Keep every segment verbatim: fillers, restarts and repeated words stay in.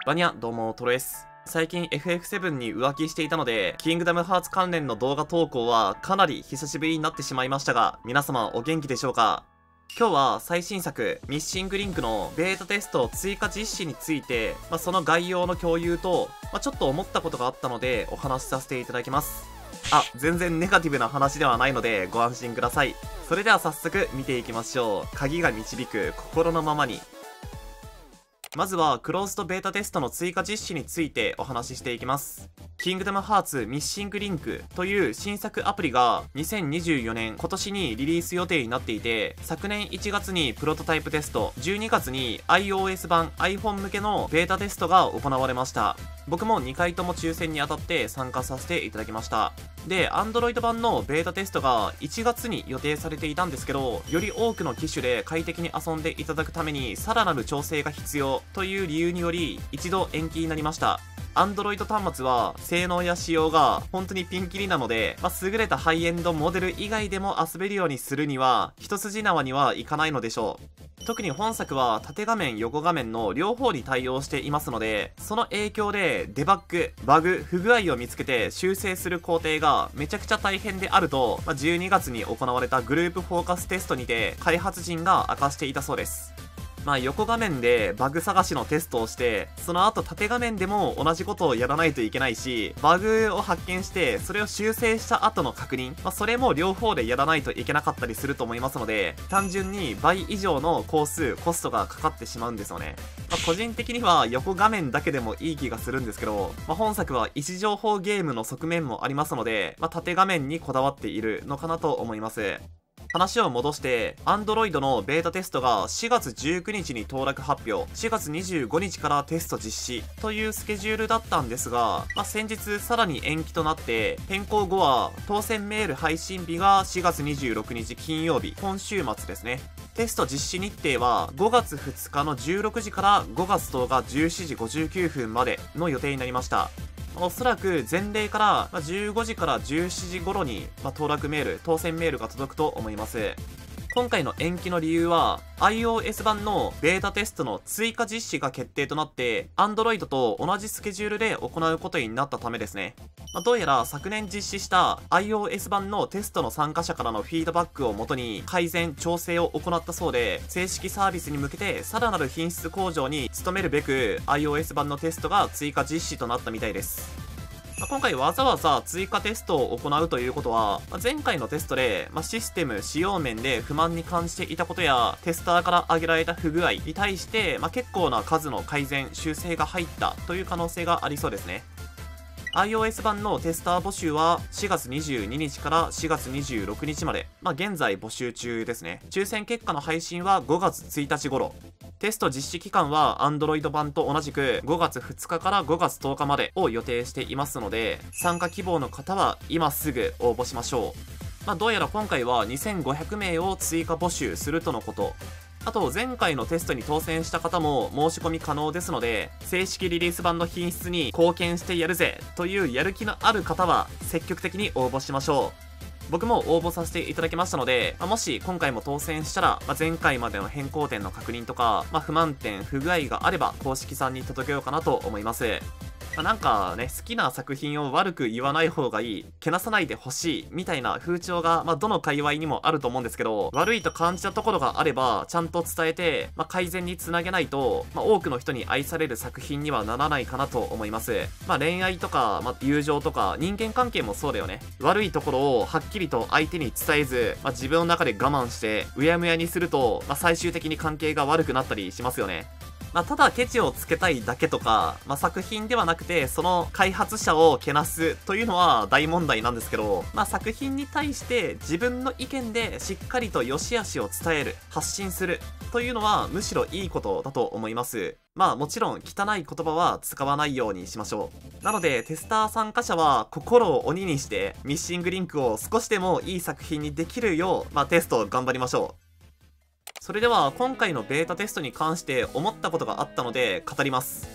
バニャ、どうも、トロです。最近 エフエフセブン に浮気していたので、キングダムハーツ関連の動画投稿はかなり久しぶりになってしまいましたが、皆様お元気でしょうか？今日は最新作、ミッシングリンクのベータテスト追加実施について、まあ、その概要の共有と、まあ、ちょっと思ったことがあったのでお話しさせていただきます。あ、全然ネガティブな話ではないのでご安心ください。それでは早速見ていきましょう。鍵が導く心のままに。まずはクローズドベータテストの追加実施についてお話ししていきます。キングダムハーツミッシングリンクという新作アプリがにせんにじゅうよねん今年にリリース予定になっていて、昨年いちがつにプロトタイプテスト、じゅうにがつに iOS 版 iPhone 向けのベータテストが行われました。僕もにかいとも抽選に当たって参加させていただきました。で、Android 版のベータテストがいちがつに予定されていたんですけど、より多くの機種で快適に遊んでいただくためにさらなる調整が必要という理由により一度延期になりました。Android 端末は性能や仕様が本当にピンキリなので、まあ、優れたハイエンドモデル以外でも遊べるようにするには一筋縄にはいかないのでしょう。特に本作は縦画面横画面の両方に対応していますので、その影響でデバッグ、バグ、不具合を見つけて修正する工程がめちゃくちゃ大変であると、まあ、じゅうにがつに行われたグループフォーカステストにて開発陣が明かしていたそうです。まあ横画面でバグ探しのテストをして、その後縦画面でも同じことをやらないといけないし、バグを発見してそれを修正した後の確認、まあそれも両方でやらないといけなかったりすると思いますので、単純に倍以上の工数、コストがかかってしまうんですよね。まあ個人的には横画面だけでもいい気がするんですけど、まあ本作は位置情報ゲームの側面もありますので、まあ縦画面にこだわっているのかなと思います。話を戻して、Android のベータテストがしがつじゅうくにちに登録発表、しがつにじゅうごにちからテスト実施というスケジュールだったんですが、まあ、先日さらに延期となって、変更後は当選メール配信日がしがつにじゅうろくにち金曜日、今週末ですね。テスト実施日程はごがつふつかのじゅうろくじからごがつとおかじゅうしちじごじゅうきゅうふんまでの予定になりました。おそらく前例からじゅうごじからじゅうしちじ頃に登録メール、当選メールが届くと思います。今回の延期の理由は iOS 版のベータテストの追加実施が決定となって Android と同じスケジュールで行うことになったためですね。まあ、どうやら昨年実施した iOS 版のテストの参加者からのフィードバックをもとに改善調整を行ったそうで、正式サービスに向けてさらなる品質向上に努めるべく iOS 版のテストが追加実施となったみたいです。まあ、今回わざわざ追加テストを行うということは、まあ、前回のテストで、まあ、システム使用面で不満に感じていたことやテスターから挙げられた不具合に対して、まあ、結構な数の改善修正が入ったという可能性がありそうですね。iOS 版のテスター募集はしがつにじゅうににちからしがつにじゅうろくにちまで、まあ、現在募集中ですね。抽選結果の配信はごがつついたち頃。テスト実施期間は Android 版と同じくごがつふつかからごがつとおかまでを予定していますので、参加希望の方は今すぐ応募しましょう。まあ、どうやら今回はにせんごひゃくめいを追加募集するとのこと。あと前回のテストに当選した方も申し込み可能ですので、正式リリース版の品質に貢献してやるぜというやる気のある方は積極的に応募しましょう。僕も応募させていただきましたので、まあ、もし今回も当選したら、まあ、前回までの変更点の確認とか、まあ、不満点、不具合があれば公式さんに届けようかなと思います。まあ、なんかね、好きな作品を悪く言わない方がいい、けなさないでほしい、みたいな風潮が、まあ、どの界隈にもあると思うんですけど、悪いと感じたところがあれば、ちゃんと伝えて、まあ、改善につなげないと、まあ、多くの人に愛される作品にはならないかなと思います。まあ、恋愛とか、まあ、友情とか、人間関係もそうだよね。悪いところをはっきりと相手に伝えず、まあ、自分の中で我慢して、うやむやにすると、まあ、最終的に関係が悪くなったりしますよね。まあ、ただケチをつけたいだけとか、まあ、作品ではなくてその開発者をけなすというのは大問題なんですけど、まあ、作品に対して自分の意見でしっかりと良し悪しを伝える、発信するというのはむしろいいことだと思います。まあもちろん汚い言葉は使わないようにしましょう。なのでテスター参加者は心を鬼にしてミッシングリンクを少しでもいい作品にできるよう、まあ、テストを頑張りましょう。それでは今回のベータテストに関して思ったことがあったので語ります。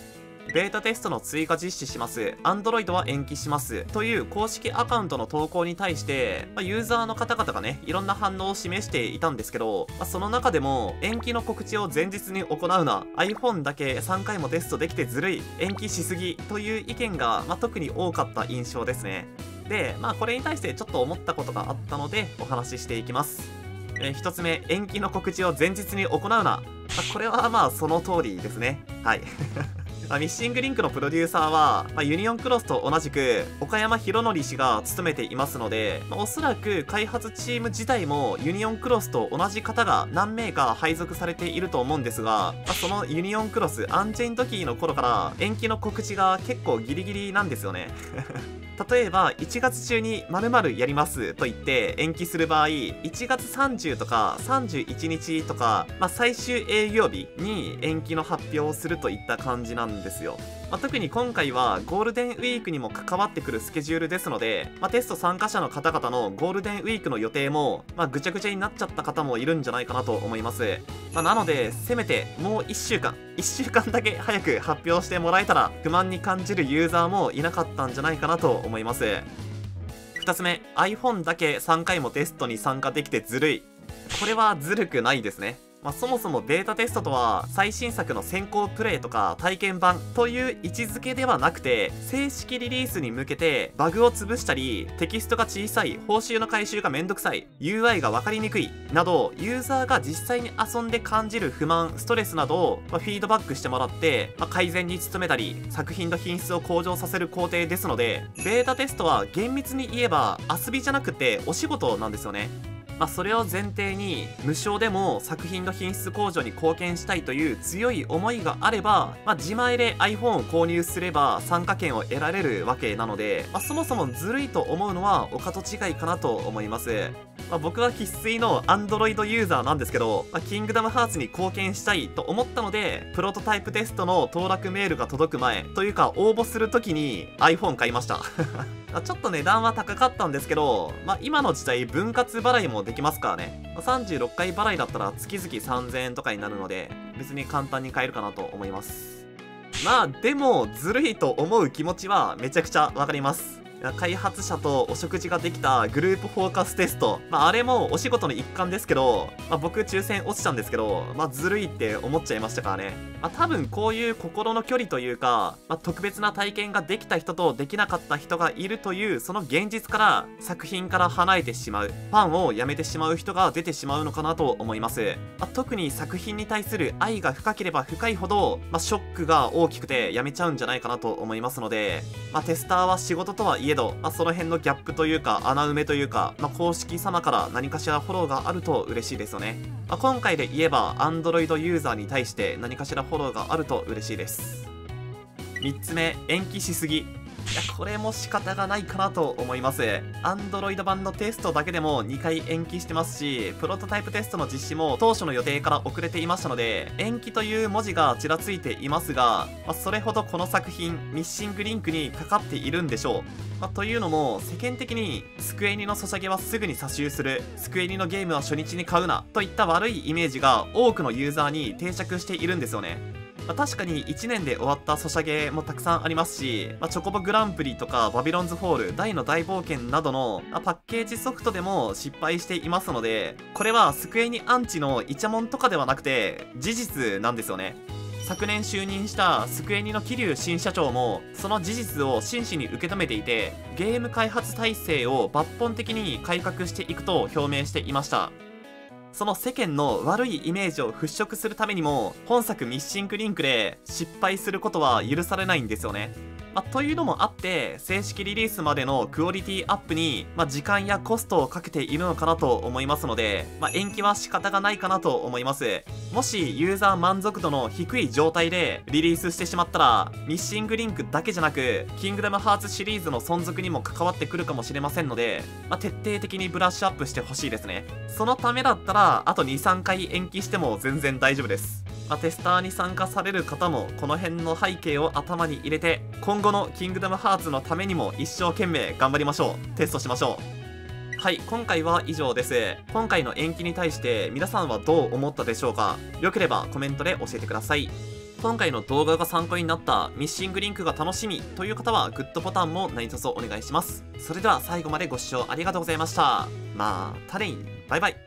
ベータテストの追加実施します、Android は延期しますという公式アカウントの投稿に対して、まあ、ユーザーの方々がね、いろんな反応を示していたんですけど、まあ、その中でも延期の告知を前日に行うな、 iPhone だけさんかいもテストできてずるい、延期しすぎという意見が、まあ、特に多かった印象ですね。で、まあこれに対してちょっと思ったことがあったのでお話ししていきます。えー、ひとつめ、延期の告知を前日に行うな。まあ、これはまあその通りですね。はい。まあ、ミッシングリンクのプロデューサーは、まあ、ユニオンクロスと同じく岡山博則氏が務めていますので、まあ、おそらく開発チーム自体もユニオンクロスと同じ方が何名か配属されていると思うんですが、まあ、そのユニオンクロスアンチェイン時の頃から延期の告知が結構ギリギリなんですよね。例えばいちがつ中に〇〇やりますと言って延期する場合、いちがつさんじゅうとかさんじゅういちにちとか、まあ、最終営業日に延期の発表をするといった感じなんですよ。まあ、特に今回はゴールデンウィークにも関わってくるスケジュールですので、まあ、テスト参加者の方々のゴールデンウィークの予定も、まあ、ぐちゃぐちゃになっちゃった方もいるんじゃないかなと思います。まあ、なのでせめてもういっしゅうかんいっしゅうかんだけ早く発表してもらえたら不満に感じるユーザーもいなかったんじゃないかなと思います。ふたつめ、 iPhone だけさんかいもテストに参加できてずるい。これはずるくないですね。まあ、そもそもベータテストとは最新作の先行プレイとか体験版という位置づけではなくて、正式リリースに向けてバグを潰したり、テキストが小さい、報酬の回収がめんどくさい、 ユーアイ が分かりにくいなど、ユーザーが実際に遊んで感じる不満、ストレスなどを、まあ、フィードバックしてもらって、まあ、改善に努めたり作品の品質を向上させる工程ですので、ベータテストは厳密に言えば遊びじゃなくてお仕事なんですよね。まあ、それを前提に無償でも作品の品質向上に貢献したいという強い思いがあれば、まあ、自前で iPhone を購入すれば参加権を得られるわけなので、まあ、そもそもずるいと思うのはお門違いかなと思います。まあ、僕は生粋の Android ユーザーなんですけど、まあ、キングダムハーツに貢献したいと思ったので、プロトタイプテストの登録メールが届く前というか応募するときに iPhone 買いました。ちょっと値段は高かったんですけど、まあ、今の時代分割払いもできますからね。まあ、さんじゅうろっかい払いだったら月々さんぜんえんとかになるので、別に簡単に買えるかなと思います。まあでもずるいと思う気持ちはめちゃくちゃわかります。開発者とお食事ができたグループフォーカステスト、まあ、あれもお仕事の一環ですけど、まあ、僕抽選落ちたんですけど、まあ、ずるいって思っちゃいましたからね。まあ、多分こういう心の距離というか、まあ、特別な体験ができた人とできなかった人がいるというその現実から作品から離れてしまう、ファンをやめてしまう人が出てしまうのかなと思います。まあ、特に作品に対する愛が深ければ深いほど、まあ、ショックが大きくてやめちゃうんじゃないかなと思いますので、まあ、テスターは仕事とはいえど、まあ、その辺のギャップというか穴埋めというか、まあ、公式様から何かしらフォローがあると嬉しいですよね。まあ、今回で言えば Android ユーザーに対して何かしらフォローがあると嬉しいです。みっつめ、延期しすぎ。いや、これも仕方がないかなと思います。Android 版のテストだけでもにかい延期してますし、プロトタイプテストの実施も当初の予定から遅れていましたので、延期という文字がちらついていますが、まあ、それほどこの作品、ミッシングリンクにかかっているんでしょう。まあ、というのも、世間的にスクエニのソシャゲはすぐに差しする、スクエニのゲームは初日に買うな、といった悪いイメージが多くのユーザーに定着しているんですよね。まあ、確かにいちねんで終わったソシャゲもたくさんありますし、まあ、チョコボグランプリとかバビロンズフォール、大の大冒険などの、まあ、パッケージソフトでも失敗していますので、これはスクエニアンチのイチャモンとかではなくて事実なんですよね。昨年就任したスクエニの桐生新社長もその事実を真摯に受け止めていて、ゲーム開発体制を抜本的に改革していくと表明していました。その世間の悪いイメージを払拭するためにも、本作ミッシングリンクで失敗することは許されないんですよね。まあ、というのもあって、正式リリースまでのクオリティアップに、まあ、時間やコストをかけているのかなと思いますので、まあ、延期は仕方がないかなと思います。もしユーザー満足度の低い状態でリリースしてしまったら、ミッシングリンクだけじゃなく、キングダムハーツシリーズの存続にも関わってくるかもしれませんので、まあ、徹底的にブラッシュアップしてほしいですね。そのためだったら、あとに、さんかい延期しても全然大丈夫です。まあ、テスターに参加される方もこの辺の背景を頭に入れて、今後のキングダムハーツのためにも一生懸命頑張りましょう。テストしましょう。はい、今回は以上です。今回の延期に対して皆さんはどう思ったでしょうか。よければコメントで教えてください。 今回の動画が参考になった、ミッシングリンクが楽しみという方はグッドボタンも何卒お願いします。それでは最後までご視聴ありがとうございました。またね、バイバイ。